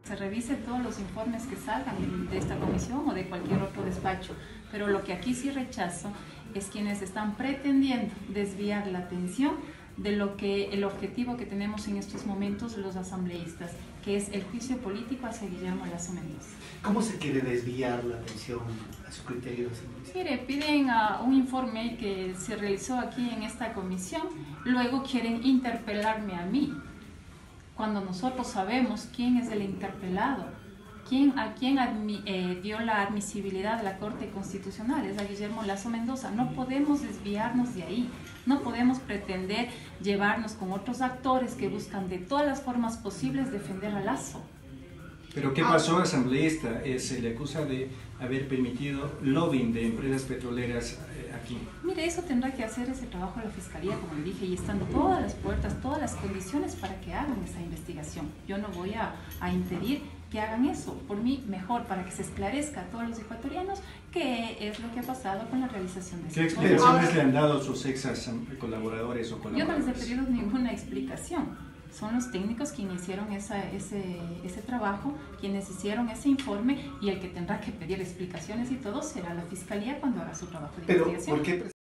Se revisen todos los informes que salgan de esta comisión o de cualquier otro despacho, pero lo que aquí sí rechazo es quienes están pretendiendo desviar la atención de lo que el objetivo que tenemos en estos momentos los asambleístas, que es el juicio político hacia Guillermo Lasso Mendoza. ¿Cómo se quiere desviar la atención a su criterio? Mire, piden un informe que se realizó aquí en esta comisión, luego quieren interpelarme a mí, cuando nosotros sabemos quién es el interpelado, a quién dio la admisibilidad de la Corte Constitucional, es a Guillermo Lasso Mendoza. No podemos desviarnos de ahí, no podemos pretender llevarnos con otros actores que buscan de todas las formas posibles defender a Lasso. ¿Pero qué pasó, asambleísta? Se le acusa de haber permitido lobbying de empresas petroleras aquí. Mire, eso tendrá que hacer ese trabajo la Fiscalía, como le dije, y están todas las puertas, todas las condiciones para que hagan esa investigación. Yo no voy a impedir que hagan eso. Por mí, mejor, para que se esclarezca a todos los ecuatorianos qué es lo que ha pasado con la realización de ese ¿Qué explicaciones le han dado sus ex colaboradores o colaboradores? Yo no les he pedido ninguna explicación. Son los técnicos quienes hicieron ese trabajo, quienes hicieron ese informe, y el que tendrá que pedir explicaciones y todo será la Fiscalía cuando haga su trabajo de investigación. ¿Por qué